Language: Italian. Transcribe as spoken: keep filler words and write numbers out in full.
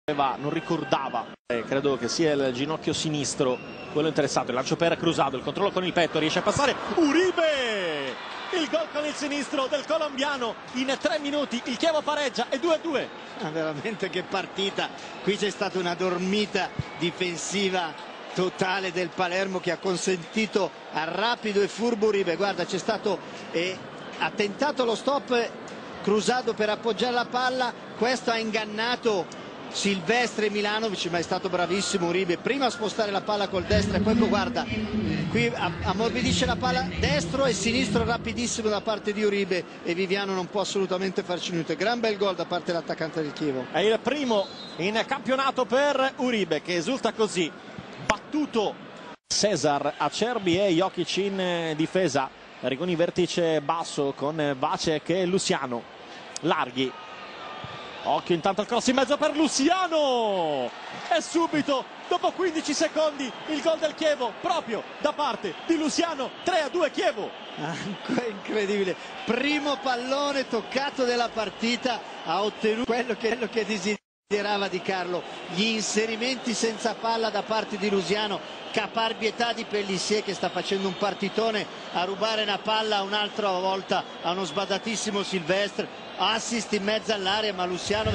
non ricordava, eh, credo che sia il ginocchio sinistro quello interessato. Il lancio per Cruzado, il controllo con il petto, riesce a passare Uribe, il gol con il sinistro del colombiano in tre minuti. Il Chievo pareggia e due a due. Ah, veramente che partita, qui c'è stata una dormita difensiva totale del Palermo che ha consentito al rapido e furbo Uribe. Guarda, c'è stato eh, ha tentato lo stop Cruzado per appoggiare la palla, questo ha ingannato Silvestre e Milanovic, ma è stato bravissimo Uribe prima a spostare la palla col destro e poi guarda, qui ammorbidisce la palla destro e sinistro rapidissimo da parte di Uribe e Viviano non può assolutamente farci niente. Gran bel gol da parte dell'attaccante del Chievo. È il primo in campionato per Uribe che esulta così, battuto Cesar Acerbi e Jokic in difesa, Rigoni vertice basso con Vacek e Luciano, larghi. Occhio intanto al cross in mezzo per Luciano e subito dopo quindici secondi il gol del Chievo proprio da parte di Luciano. Tre a due Chievo. Ancora incredibile, primo pallone toccato della partita, ha ottenuto quello che, quello che desiderava Di Carlo, gli inserimenti senza palla da parte di Luciano, caparbietà di Pellissier che sta facendo un partitone a rubare una palla un'altra volta a uno sbadatissimo Silvestre, assist in mezzo all'area, ma Luciano